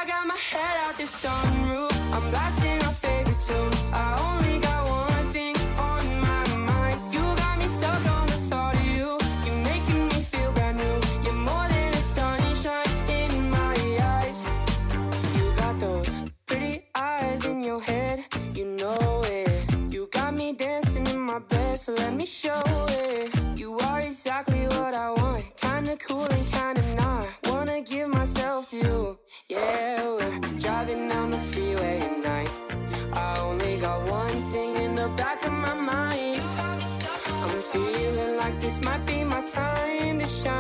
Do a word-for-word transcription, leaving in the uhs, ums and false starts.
got my head out the sunroof, I'm blasting our favorite tunes. I only got one thing on my mind. You got me stuck on the thought of you. You're making me feel brand new. You're more than a sunshine in my eyes. You got those pretty eyes in your head, you know it. You got me dancing in my bed, so let me show it. You are exactly what I want, kinda cool and kinda not. Wanna give myself to you, yeah. We're driving down the freeway at night. I only got one thing in the back of my mind. I'm feeling like this might be my time to shine.